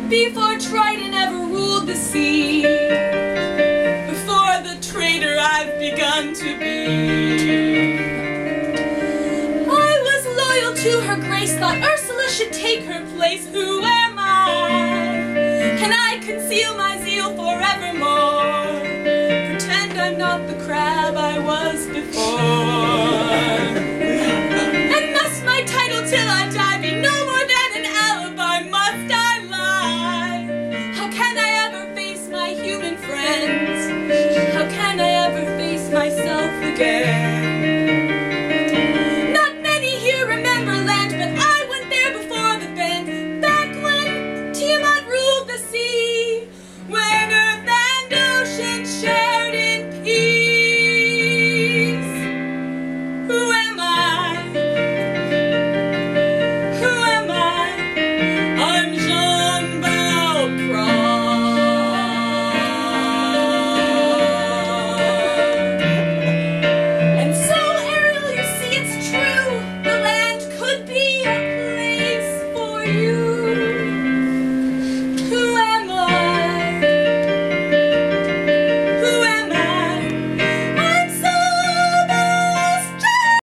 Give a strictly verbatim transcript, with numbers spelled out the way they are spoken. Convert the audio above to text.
before Triton ever ruled the sea, before the traitor I've begun to be. I was loyal to her grace, thought Ursula should take her place. Who